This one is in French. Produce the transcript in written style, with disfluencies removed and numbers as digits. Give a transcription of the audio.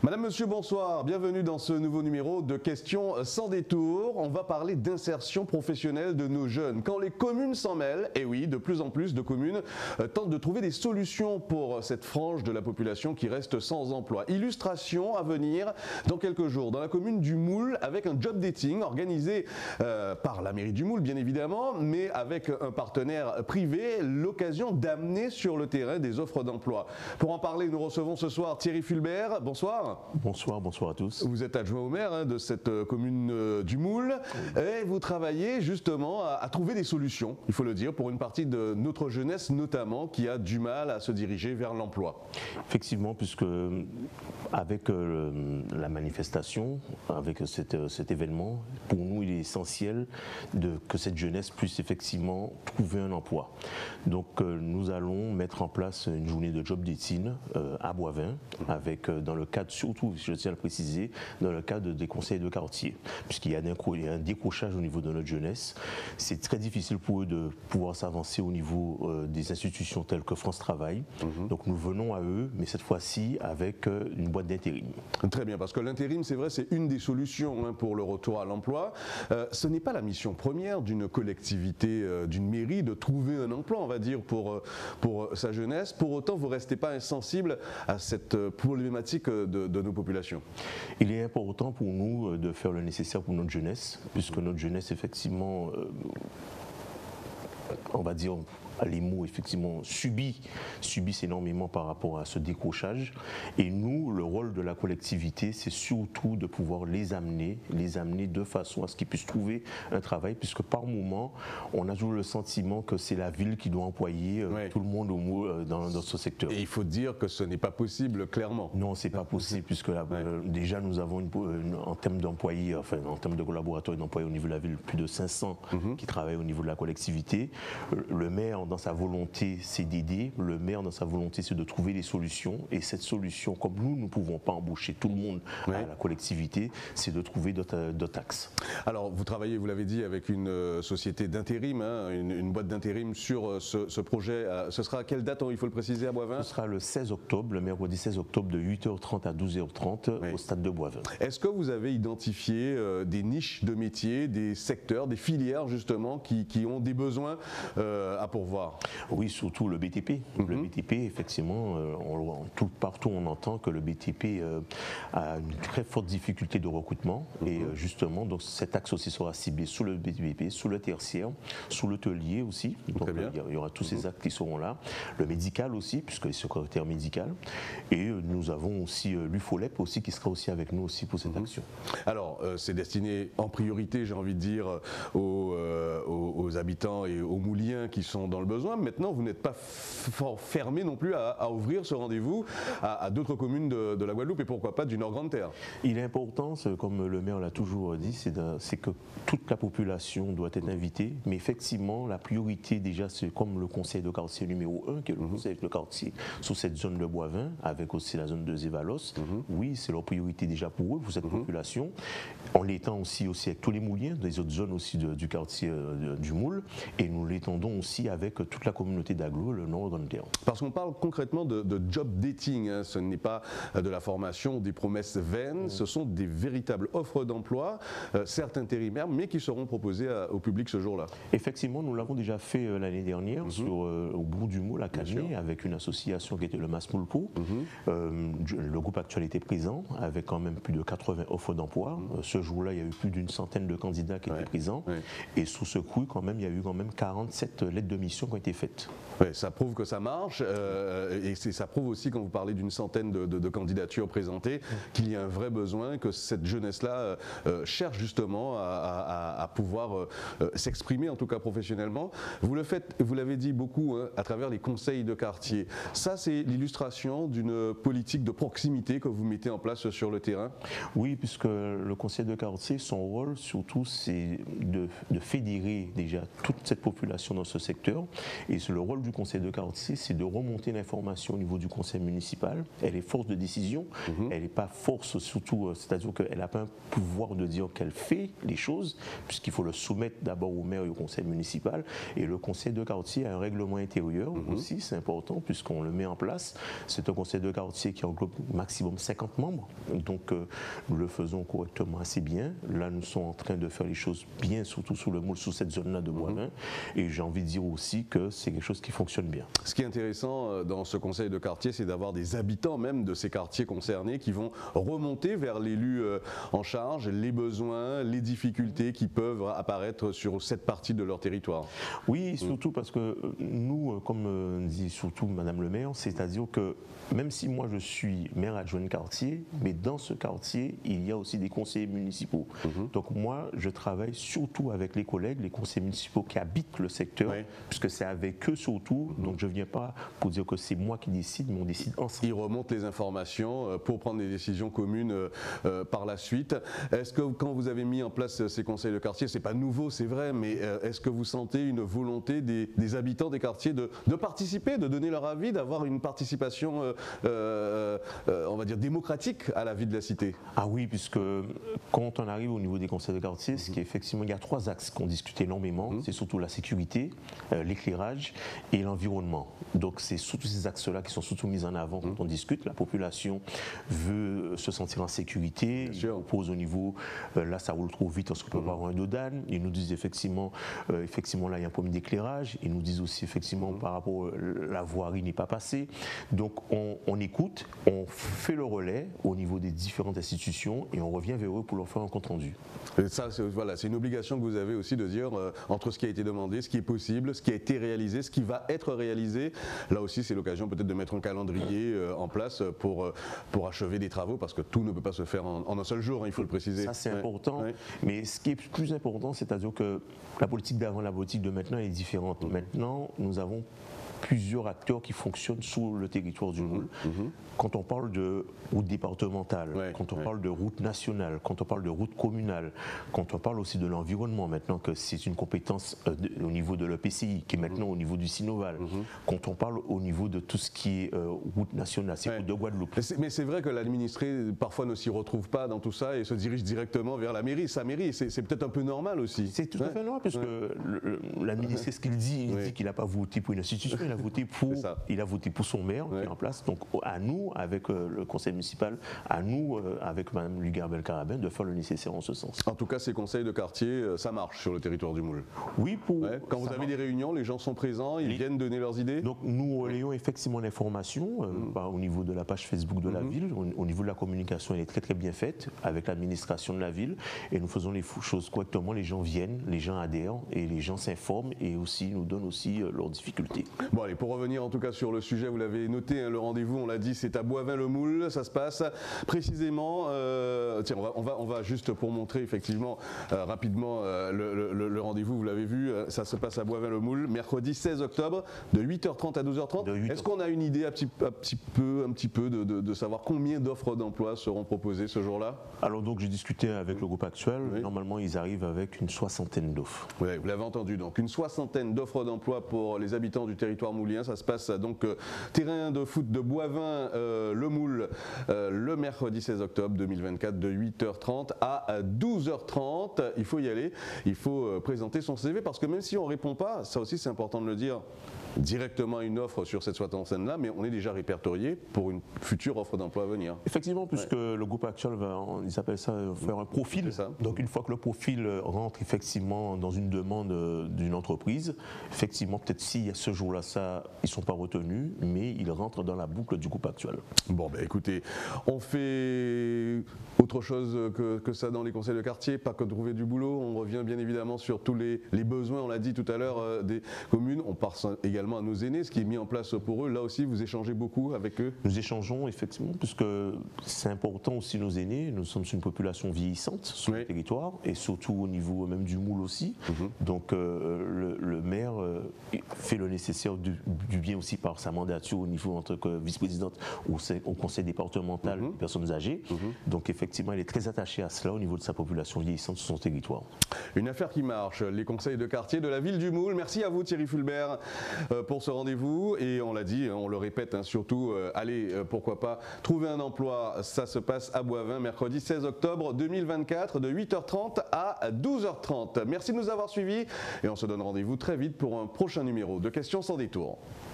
Madame, monsieur, bonsoir. Bienvenue dans ce nouveau numéro de Questions sans détour. On va parler d'insertion professionnelle de nos jeunes. Quand les communes s'en mêlent, et oui, de plus en plus de communes tentent de trouver des solutions pour cette frange de la population qui reste sans emploi. Illustration à venir dans quelques jours dans la commune du Moule avec un job dating organisé par la mairie du Moule, bien évidemment, mais avec un partenaire privé, l'occasion d'amener sur le terrain des offres d'emploi. Pour en parler, nous recevons ce soir Thierry Fulbert. Bonsoir. Bonsoir à tous. Vous êtes adjoint au maire de cette commune du Moule et vous travaillez justement à trouver des solutions, il faut le dire, pour une partie de notre jeunesse notamment qui a du mal à se diriger vers l'emploi. Effectivement, puisque avec la manifestation, avec cet événement, pour nous il est essentiel que cette jeunesse puisse effectivement trouver un emploi. Donc nous allons mettre en place une journée de job dating à Boivin, avec dans le cadre, surtout, je tiens à le préciser, dans le cadre des conseils de quartier, puisqu'il y a un décrochage au niveau de notre jeunesse. C'est très difficile pour eux de pouvoir s'avancer au niveau des institutions telles que France Travail. Donc nous venons à eux, mais cette fois-ci avec une boîte d'intérim. Très bien, parce que l'intérim, c'est vrai, c'est une des solutions pour le retour à l'emploi. Ce n'est pas la mission première d'une collectivité, d'une mairie, de trouver un emploi, on va dire, pour sa jeunesse. Pour autant, vous ne restez pas insensible à cette problématique de nos populations. Il est important pour nous de faire le nécessaire pour notre jeunesse, puisque notre jeunesse, effectivement, on va dire, les mots effectivement subissent énormément par rapport à ce décrochage. Et nous, le rôle de la collectivité, c'est surtout de pouvoir les amener de façon à ce qu'ils puissent trouver un travail, puisque par moment, on a toujours le sentiment que c'est la ville qui doit employer tout le monde dans ce secteur. Et il faut dire que ce n'est pas possible, clairement. Non, c'est pas possible, puisque là, déjà nous avons en termes d'employés, enfin en termes de collaborateurs et d'employés au niveau de la ville, plus de 500 qui travaillent au niveau de la collectivité. Le maire, dans sa volonté, c'est d'aider. Le maire, dans sa volonté, c'est de trouver des solutions. Et cette solution, comme nous ne pouvons pas embaucher tout le monde à la collectivité, c'est de trouver d'autres axes. Alors, vous travaillez, vous l'avez dit, avec une société d'intérim, une boîte d'intérim sur ce projet. Ce sera à quelle date, il faut le préciser, à Boivin? Ce sera le 16 octobre, le mercredi 16 octobre, de 8h30 à 12h30 au stade de Boivin. Est-ce que vous avez identifié des niches de métiers, des secteurs, des filières, justement, qui ont des besoins à pourvoir? Oui, surtout le BTP. Le BTP, effectivement, partout on entend que le BTP a une très forte difficulté de recrutement. Et justement, donc, cet axe aussi sera ciblé sous le BTP, sous le tertiaire, sous l'hôtelier aussi. Donc il y aura tous ces actes qui seront là. Le médical aussi, puisque les secrétaires médicales. Et nous avons aussi l'UFOLEP aussi qui sera aussi avec nous aussi pour cette action. Alors, c'est destiné en priorité, j'ai envie de dire, aux habitants et aux mouliens qui sont dans le besoin. Maintenant, vous n'êtes pas fermé non plus à ouvrir ce rendez-vous à d'autres communes de la Guadeloupe et pourquoi pas du Nord-Grande-Terre. Il est important, comme le maire l'a toujours dit, c'est que toute la population doit être invitée, mais effectivement, la priorité déjà, c'est comme le conseil de quartier numéro 1, qui est le conseil de quartier sur cette zone de Boivin, avec aussi la zone de Zévalos. Oui, c'est leur priorité déjà pour eux, pour cette population. On l'étend aussi avec tous les mouliens, des autres zones aussi du quartier du Moule, et nous l'étendons aussi avec toute la communauté d'Aglo, le Nord-Grande-Terre. Parce qu'on parle concrètement de job dating, ce n'est pas de la formation, des promesses vaines, ce sont des véritables offres d'emploi, certes intérimaires, mais qui seront proposées au public ce jour-là. Effectivement, nous l'avons déjà fait l'année dernière au bout du Moule à Canet, avec une association qui était le Mas Moulpo. Le groupe actuel était présent, avec quand même plus de 80 offres d'emploi. Ce jour-là, il y a eu plus d'une centaine de candidats qui étaient présents. Et sous ce coup, quand même, il y a eu quand même 47 lettres de mission qui ont été faites. Oui, ça prouve que ça marche et ça prouve aussi, quand vous parlez d'une centaine de candidatures présentées, qu'il y a un vrai besoin, que cette jeunesse-là cherche justement à pouvoir s'exprimer, en tout cas professionnellement. Vous le faites, vous l'avez dit beaucoup, à travers les conseils de quartier. Ça, c'est l'illustration d'une politique de proximité que vous mettez en place sur le terrain? Oui, puisque le conseil de quartier, son rôle surtout, c'est de fédérer déjà toute cette population dans ce secteur Et le rôle du conseil de quartier, c'est de remonter l'information au niveau du conseil municipal. Elle est force de décision, elle n'est pas force surtout, c'est-à-dire qu'elle n'a pas un pouvoir de dire qu'elle fait les choses, puisqu'il faut le soumettre d'abord au maire et au conseil municipal. Et le conseil de quartier a un règlement intérieur aussi, c'est important, puisqu'on le met en place. C'est un conseil de quartier qui englobe maximum 50 membres, donc nous le faisons correctement assez bien. Là, nous sommes en train de faire les choses bien, surtout sous le moule, sous cette zone-là de Boivin. Et j'ai envie de dire aussi que c'est quelque chose qui fonctionne bien. Ce qui est intéressant dans ce conseil de quartier, c'est d'avoir des habitants même de ces quartiers concernés qui vont remonter vers l'élu en charge les besoins, les difficultés qui peuvent apparaître sur cette partie de leur territoire. Oui, surtout parce que nous, comme dit surtout Madame le maire, c'est-à-dire que même si moi je suis maire adjoint de quartier, mais dans ce quartier, il y a aussi des conseillers municipaux. Donc moi, je travaille surtout avec les collègues, les conseillers municipaux qui habitent le secteur, puisque c'est avec eux surtout. Donc je ne viens pas pour dire que c'est moi qui décide, mais on décide ensemble. Ils remontent les informations pour prendre des décisions communes par la suite. Est-ce que quand vous avez mis en place ces conseils de quartier, c'est pas nouveau, c'est vrai, mais est-ce que vous sentez une volonté des habitants des quartiers de participer, de donner leur avis, d'avoir une participation, on va dire, démocratique à la vie de la cité? Ah oui, puisque quand on arrive au niveau des conseils de quartier, ce qui est effectivement, il y a 3 axes qu'on discute énormément. C'est surtout la sécurité, l'éclairage et l'environnement. Donc c'est surtout ces axes-là qui sont surtout mis en avant quand on discute. La population veut se sentir en sécurité. Ils proposent au niveau, là ça roule trop vite, parce qu'on peut pas avoir un dodane. Ils nous disent effectivement là il y a un problème d'éclairage. Ils nous disent aussi effectivement par rapport la voirie n'est pas passée. Donc on écoute, on fait le relais au niveau des différentes institutions et on revient vers eux pour leur faire un compte rendu. Et ça, voilà, c'est une obligation que vous avez aussi de dire entre ce qui a été demandé, ce qui est possible, ce qui a été réalisé, ce qui va être réalisé. Là aussi, c'est l'occasion peut-être de mettre un calendrier en place pour achever des travaux, parce que tout ne peut pas se faire en un seul jour, hein, il faut le préciser. Ça, c'est important. Mais ce qui est plus important, c'est-à-dire que la politique d'avant, la politique de maintenant est différente. Maintenant, nous avons plusieurs acteurs qui fonctionnent sur le territoire du Moule. Quand on parle de route départementale, quand on parle de route nationale, quand on parle de route communale, quand on parle aussi de l'environnement, maintenant que c'est une compétence au niveau de l'EPCI, qui est maintenant au niveau du Sinoval, quand on parle au niveau de tout ce qui est route nationale, c'est route de Guadeloupe. Mais c'est vrai que l'administré parfois ne s'y retrouve pas dans tout ça et se dirige directement vers la mairie. Sa mairie, c'est peut-être un peu normal aussi. C'est tout à fait normal, puisque l'administré, ce qu'il dit, il dit qu'il n'a pas voté pour une institution, il a voté pour son maire qui est en place. Donc à nous, avec le conseil municipal, à nous, avec Mme Lugar Belkarabin, de faire le nécessaire en ce sens. En tout cas, ces conseils de quartier, ça marche sur le territoire du Moule. Oui, quand vous avez des réunions, les gens sont présents, ils viennent donner leurs idées. Donc nous relayons effectivement l'information au niveau de la page Facebook de la ville, au niveau de la communication, elle est très très bien faite avec l'administration de la ville et nous faisons les choses correctement. Les gens viennent, les gens adhèrent et les gens s'informent et aussi nous donnent aussi leurs difficultés. Bon allez, pour revenir en tout cas sur le sujet, vous l'avez noté, hein, le rendez-vous, on l'a dit, c'est à Boivin-le-Moule, ça se passe précisément, tiens, on va juste pour montrer effectivement rapidement le rendez-vous, vous l'avez vu, ça se passe à Boivin-le-Moule, mercredi 16 octobre, de 8h30 à 12h30. Est-ce qu'on a une idée un petit peu de savoir combien d'offres d'emploi seront proposées ce jour-là? Alors donc j'ai discuté avec le groupe actuel, normalement ils arrivent avec une 60aine d'offres. Oui, vous l'avez entendu, donc une 60aine d'offres d'emploi pour les habitants du territoire moulien. Ça se passe donc terrain de foot de Boivin le Moule le mercredi 16 octobre 2024 de 8h30 à 12h30. Il faut y aller, il faut présenter son CV parce que même si on ne répond pas, ça aussi c'est important de le dire, directement à une offre sur cette 60aine-là, mais on est déjà répertorié pour une future offre d'emploi à venir. Effectivement, puisque le groupe actuel va, ils appellent ça faire un profil. Donc une fois que le profil rentre effectivement dans une demande d'une entreprise, effectivement peut-être si à ce jour-là ça, ils ne sont pas retenus, mais ils rentrent dans la boucle du groupe actuel. Bon ben écoutez, on fait autre chose que ça dans les conseils de quartier, pas que de trouver du boulot, on revient bien évidemment sur tous les besoins, on l'a dit tout à l'heure, des communes, on part également à nos aînés, ce qui est mis en place pour eux. Là aussi, vous échangez beaucoup avec eux? Nous échangeons effectivement, puisque c'est important aussi nos aînés. Nous sommes une population vieillissante sur le territoire et surtout au niveau même du Moule aussi. Donc le maire fait le nécessaire du bien aussi par sa mandature au niveau en tant que vice-présidente au conseil départemental des personnes âgées. Donc effectivement, effectivement, il est très attaché à cela au niveau de sa population vieillissante sur son territoire. Une affaire qui marche, les conseils de quartier de la ville du Moule. Merci à vous Thierry Fulbert pour ce rendez-vous. Et on l'a dit, on le répète, hein, surtout, allez, pourquoi pas, trouver un emploi. Ça se passe à Boivin, mercredi 16 octobre 2024, de 8h30 à 12h30. Merci de nous avoir suivis et on se donne rendez-vous très vite pour un prochain numéro de Questions sans détour.